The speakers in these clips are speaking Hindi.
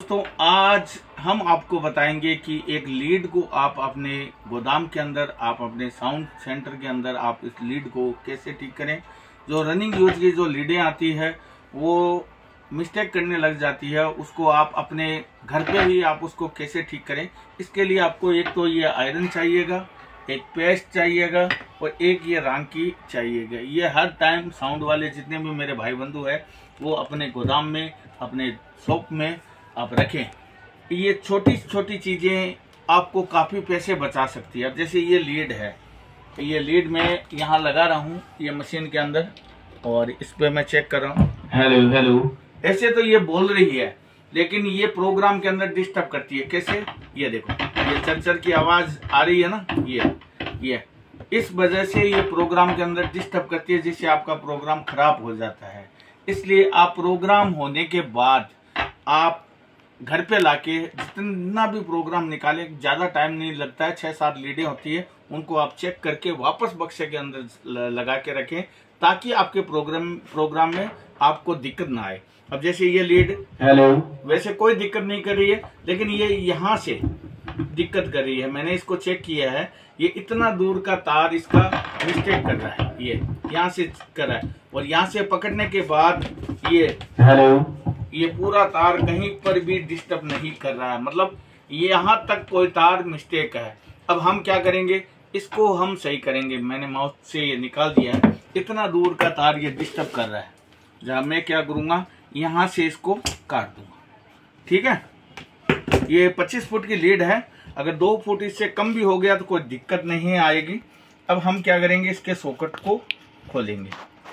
तो आज हम आपको बताएंगे कि एक लीड को आप अपने गोदाम के अंदर, आप अपने साउंड सेंटर के अंदर आप इस लीड को कैसे ठीक करें। जो रनिंग यूज की जो लीडें आती है वो मिस्टेक करने लग जाती है, उसको आप अपने घर पे ही आप उसको कैसे ठीक करें। इसके लिए आपको एक तो ये आयरन चाहिएगा, एक पेस्ट चाहिएगा और एक ये रांकी चाहिएगा। ये हर टाइम साउंड वाले जितने भी मेरे भाई बंधु है वो अपने गोदाम में, अपने शॉप में आप रखें। ये छोटी छोटी चीजें आपको काफी पैसे बचा सकती है। अब जैसे ये लीड है, ये लीड मैं यहाँ लगा रहा हूँ ये मशीन के अंदर और इस पे मैं चेक कर रहा हूँ। हेलो हेलो, ऐसे तो ये बोल रही है लेकिन ये प्रोग्राम के अंदर डिस्टर्ब करती है। कैसे? ये देखो, ये चरचर की आवाज आ रही है ना, ये इस वजह से ये प्रोग्राम के अंदर डिस्टर्ब करती है, जिससे आपका प्रोग्राम खराब हो जाता है। इसलिए आप प्रोग्राम होने के बाद आप घर पे लाके जितना भी प्रोग्राम निकाले, ज्यादा टाइम नहीं लगता है, 6-7 लीडें होती है, उनको आप चेक करके वापस बक्से के अंदर लगा के रखें ताकि आपके प्रोग्राम में आपको दिक्कत ना आए। अब जैसे ये लीड हेलो, वैसे कोई दिक्कत नहीं कर रही है लेकिन ये यहाँ से दिक्कत कर रही है। मैंने इसको चेक किया है, ये इतना दूर का तार इसका मिस्टेक कर रहा है, ये यहाँ से कर रहा है और यहाँ से पकड़ने के बाद ये हेलो, ये पूरा तार कहीं पर भी डिस्टर्ब नहीं कर रहा है, मतलब यहाँ तक कोई तार मिस्टेक है। अब हम क्या करेंगे, इसको हम सही करेंगे। मैंने माउस से ये निकाल दिया है, इतना दूर का तार ये डिस्टर्ब कर रहा है। जहाँ मैं क्या करूँगा, यहाँ से इसको काट दूंगा। ठीक है, ये 25 फुट की लीड है, अगर 2 फुट इससे कम भी हो गया तो कोई दिक्कत नहीं आएगी। अब हम क्या करेंगे, इसके सॉकेट को खोलेंगे।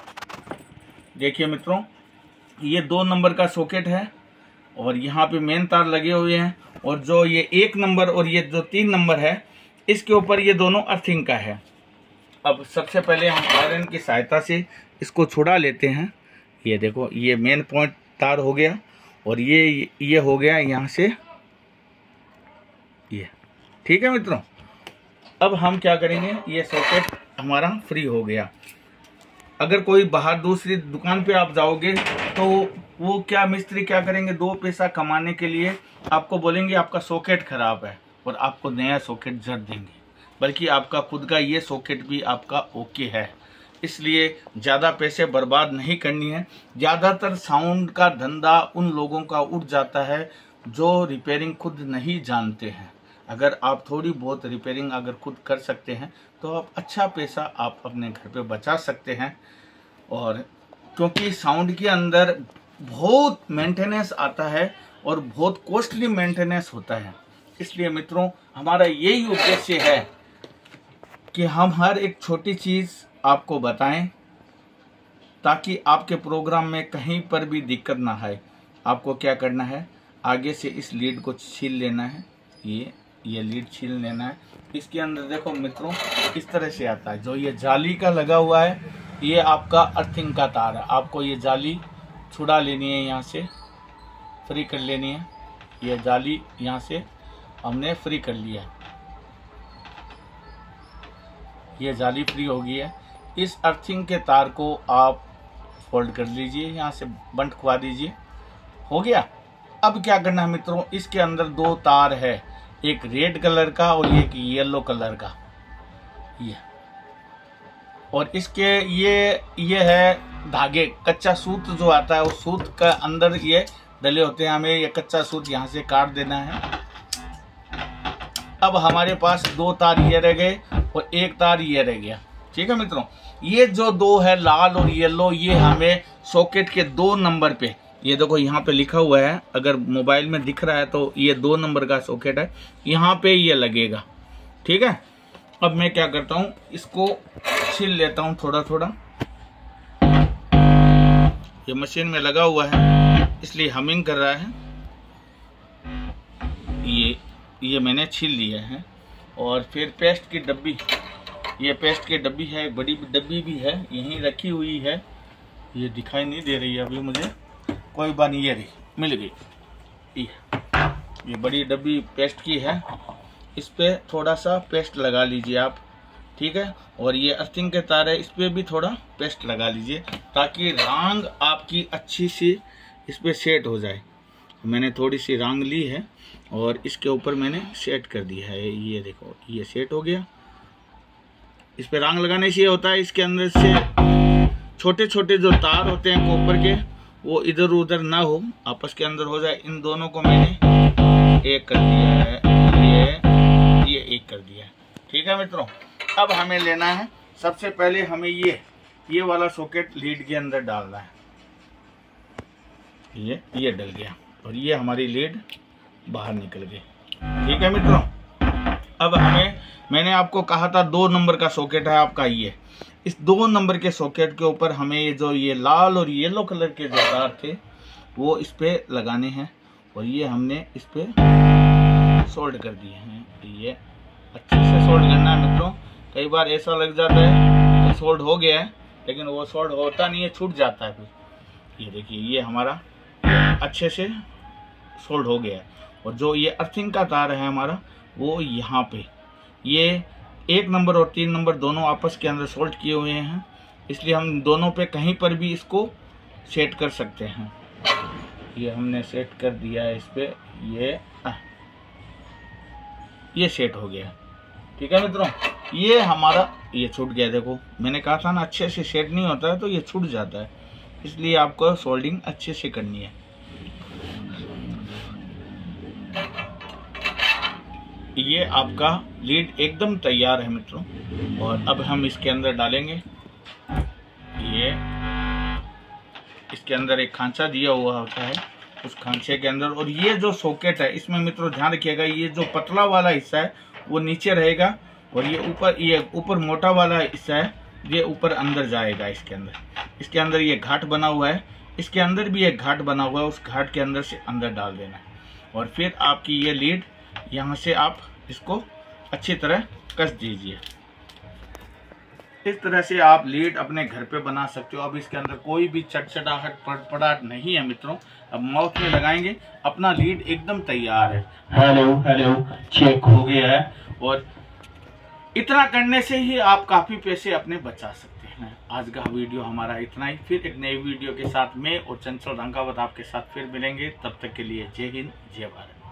देखिए मित्रों, ये 2 नंबर का सॉकेट है और यहाँ पे मेन तार लगे हुए हैं और जो ये 1 नंबर और ये जो 3 नंबर है इसके ऊपर ये दोनों अर्थिंग का है। अब सबसे पहले हम आयरन की सहायता से इसको छुड़ा लेते हैं। ये देखो, ये मेन पॉइंट तार हो गया और ये हो गया यहाँ से ये। ठीक है मित्रों, अब हम क्या करेंगे, ये सॉकेट हमारा फ्री हो गया। अगर कोई बाहर दूसरी दुकान पे आप जाओगे तो वो क्या मिस्त्री क्या करेंगे, 2 पैसा कमाने के लिए आपको बोलेंगे आपका सॉकेट खराब है और आपको नया सॉकेट जड़ देंगे, बल्कि आपका खुद का ये सॉकेट भी आपका ओके है। इसलिए ज़्यादा पैसे बर्बाद नहीं करनी है। ज़्यादातर साउंड का धंधा उन लोगों का उठ जाता है जो रिपेयरिंग खुद नहीं जानते हैं। अगर आप थोड़ी बहुत रिपेयरिंग अगर खुद कर सकते हैं तो आप अच्छा पैसा आप अपने घर पे बचा सकते हैं। और क्योंकि साउंड के अंदर बहुत मेंटेनेंस आता है और बहुत कॉस्टली मेंटेनेंस होता है, इसलिए मित्रों हमारा यही उद्देश्य है कि हम हर एक छोटी चीज़ आपको बताएं ताकि आपके प्रोग्राम में कहीं पर भी दिक्कत ना आए। आपको क्या करना है, आगे से इस लीड को छील लेना है, ये लीड छील लेना है। इसके अंदर देखो मित्रों इस तरह से आता है, जो ये जाली का लगा हुआ है ये आपका अर्थिंग का तार है। आपको ये जाली छुड़ा लेनी है, यहाँ से फ्री कर लेनी है। ये जाली यहाँ से हमने फ्री कर लिया है, ये जाली फ्री हो गई है। इस अर्थिंग के तार को आप फोल्ड कर लीजिए, यहाँ से बंद खुआ दीजिए, हो गया। अब क्या करना है मित्रों, इसके अंदर 2 तार है, एक रेड कलर का और एक येलो कलर का, ये और इसके ये है धागे, कच्चा सूत जो आता है उस सूत का अंदर ये डले होते हैं। हमें ये कच्चा सूत यहाँ से काट देना है। अब हमारे पास 2 तार ये रह गए और 1 तार ये रह गया। ठीक है मित्रों, ये जो 2 है लाल और येलो, ये हमें सॉकेट के 2 नंबर पे, ये देखो यहाँ पे लिखा हुआ है, अगर मोबाइल में दिख रहा है तो ये 2 नंबर का सॉकेट है, यहाँ पे ये लगेगा। ठीक है, अब मैं क्या करता हूँ, इसको छील लेता हूँ थोड़ा थोड़ा। ये मशीन में लगा हुआ है इसलिए हमिंग कर रहा है। ये मैंने छील लिया है। और फिर पेस्ट की डब्बी, ये पेस्ट की डब्बी है, बड़ी डब्बी भी है यहीं रखी हुई है, ये दिखाई नहीं दे रही है अभी मुझे, कोई बात नहीं, ये रही, मिल गई। ये बड़ी डब्बी पेस्ट की है, इस पे थोड़ा सा पेस्ट लगा लीजिए आप। ठीक है, और ये अर्थिंग के तार है, इस पे भी थोड़ा पेस्ट लगा लीजिए ताकि रंग आपकी अच्छी सी इस पे सेट हो जाए। मैंने थोड़ी सी रांग ली है और इसके ऊपर मैंने सेट कर दिया है। ये देखो ये सेट हो गया। इस पे रांग लगाने से ये होता है इसके अंदर से छोटे छोटे जो तार होते हैं कॉपर के वो इधर उधर ना हो, आपस के अंदर हो जाए। इन दोनों को मैंने एक कर दिया है, ये एक कर दिया है। ठीक है मित्रों, अब हमें लेना है, सबसे पहले हमें ये वाला सॉकेट लीड के अंदर डालना है। ये डल गया और ये हमारी लीड बाहर निकल गई। ठीक है मित्रों, अब मैंने आपको कहा था 2 नंबर का सॉकेट है आपका। ये इस 2 नंबर के सॉकेट के ऊपर हमें ये लाल और येलो कलर के जो तार थे वो इस पे लगाने हैं और ये हमने इस पे सोल्ड कर दिए हैं। ये अच्छे से सोल्ड करना है मित्रों। कई बार ऐसा लग जाता है कि सोल्ड हो गया है, लेकिन वो सोल्ड होता नहीं है, छूट जाता है फिर। ये देखिए ये हमारा अच्छे से सोल्ड हो गया है। और जो ये अर्थिंग का तार है हमारा वो यहाँ पे, ये 1 नंबर और 3 नंबर दोनों आपस के अंदर सोल्ड किए हुए हैं, इसलिए हम दोनों पे कहीं पर भी इसको सेट कर सकते हैं। ये हमने सेट कर दिया है इस पे, ये सेट हो गया। ठीक है मित्रों, ये हमारा ये छूट गया। देखो मैंने कहा था ना अच्छे से सेट नहीं होता है तो ये छूट जाता है, इसलिए आपको सोल्डिंग अच्छे से करनी है। ये आपका लीड एकदम तैयार है मित्रों। और अब हम इसके अंदर डालेंगे, ये इसके अंदर एक खांचा दिया हुआ होता है, उस खांचे के अंदर। और ये जो सॉकेट है इसमें मित्रों ध्यान रखिएगा, ये जो पतला वाला हिस्सा है वो नीचे रहेगा और ये ऊपर मोटा वाला हिस्सा है ये ऊपर अंदर जाएगा। इसके अंदर ये घाट बना हुआ है, इसके अंदर भी एक घाट बना हुआ है, उस घाट के अंदर से अंदर डाल देना है। और फिर आपकी ये लीड यहाँ से आप इसको अच्छी तरह कस दीजिए। इस तरह से आप लीड अपने घर पे बना सकते हो। अब इसके अंदर कोई भी चटचटाहट पड़पड़ाहट नहीं है मित्रों। अब माउथ में लगाएंगे, अपना लीड एकदम तैयार है। हेलो चेक हो गया है। और इतना करने से ही आप काफी पैसे अपने बचा सकते हैं। आज का वीडियो हमारा इतना ही। फिर एक नई वीडियो के साथ मैं और चंचल रंगावत आपके साथ फिर मिलेंगे। तब तक के लिए जय हिंद, जय भारत।